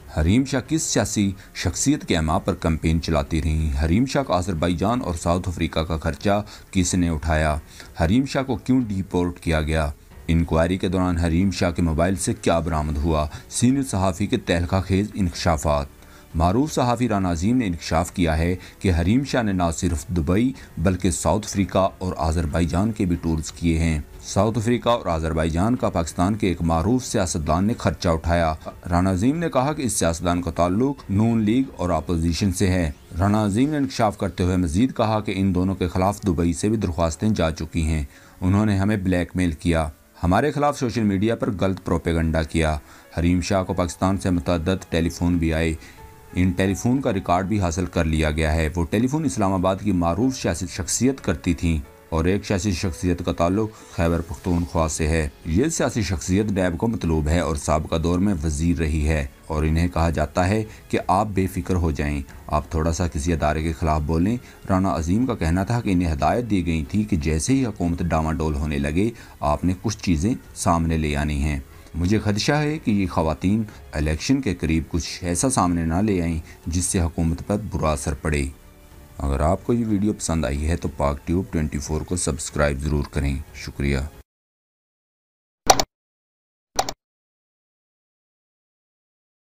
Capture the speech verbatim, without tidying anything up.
हरीम शाह किस सियासी शख्सियत के अमा पर कैंपेन चलाती रहीं? हरीम शाह का अज़रबैजान और साउथ अफ्रीका का खर्चा किसने उठाया? हरीम शाह को क्यों डिपोर्ट किया गया? इंक्वायरी के दौरान हरीम शाह के मोबाइल से क्या बरामद हुआ? सीनियर सहाफ़ी के तहलका खेज इंकशाफात। मारूफ सहाफ़ी राना अजीम ने इंकशाफ किया है कि हरीम शाह ने न सिर्फ दुबई बल्कि साउथ अफ्रीका और अज़रबैजान के भी टूर्स किए हैं। साउथ अफ्रीका और अज़रबैजान का पाकिस्तान के एक मारूफ सियासतदान ने खर्चा उठाया। राना अजीम ने कहा कि इस सियासतदान का ताल्लुक नून लीग और अपोजिशन से है। राना अजीम ने इंकशाफ करते हुए मजीद कहा कि इन दोनों के खिलाफ दुबई से भी दरख्वास्तें जा चुकी हैं। उन्होंने हमें ब्लैकमेल किया, हमारे खिलाफ सोशल मीडिया पर गलत प्रोपेगंडा किया। हरीम शाह को पाकिस्तान से मुतअद्दिद टेलीफोन भी आए। इन टेलीफोन का रिकॉर्ड भी हासिल कर लिया गया है। वो टेलीफोन इस्लामाबाद की मारूफ सियासी शख्सियत करती थी और एक सियासी शख्सियत का ताल्लुक खैबर पख्तूनख्वा से है। ये सियासी शख्सियत डैब को मतलूब है और साबिका दौर में वजीर रही है और इन्हें कहा जाता है कि आप बेफिक्र हो जाएं, आप थोड़ा सा किसी अदारे के खिलाफ बोलें। राना अजीम का कहना था कि इन्हें हदायत दी गई थी कि जैसे ही हुकूमत डामाडोल होने लगे आपने कुछ चीज़ें सामने ले आनी हैं। मुझे खदशा है कि ये ख़वातीन इलेक्शन के करीब कुछ ऐसा सामने ना ले आएं जिससे हुकूमत पर बुरा असर पड़े। अगर आपको ये वीडियो पसंद आई है तो पाक ट्यूब चौबीस को सब्सक्राइब ज़रूर करें। शुक्रिया।